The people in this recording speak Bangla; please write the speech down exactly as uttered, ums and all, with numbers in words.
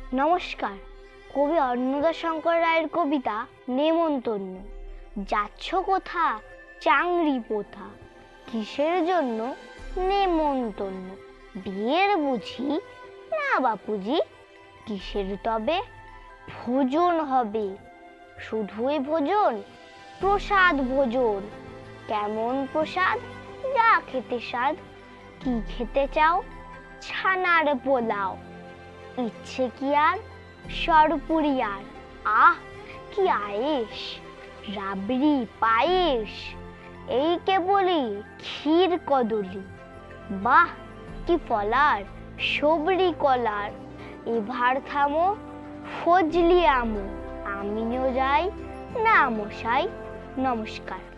নমস্কার। কবি অন্নদাশঙ্কর রায়ের কবিতা নেমন্তন্ন। যাচ্ছ কোথা চাংরি পোথা, কিসের জন্য নেমন্তন্ন? বিয়ের বুঝি না বাপুজি, কিসের তবে ভোজন হবে? শুধুই ভোজন, প্রসাদ ভোজন। কেমন প্রসাদ? যা খেতে স্বাদ। কি খেতে চাও? ছানার পোলাও। ইচ্ছে কি আর সরপুরি আর, আহ কি আয়েশ! রাবড়ি পায়েস, এই কেবলই ক্ষীর কদলি। বাহ কি ফলার, সবরি কলার। এবার থামো, ফজলি আমো, আমিও যাই না মশাই। নমস্কার।